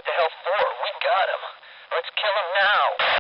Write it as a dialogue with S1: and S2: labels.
S1: the hell for? We got him. Let's kill him now.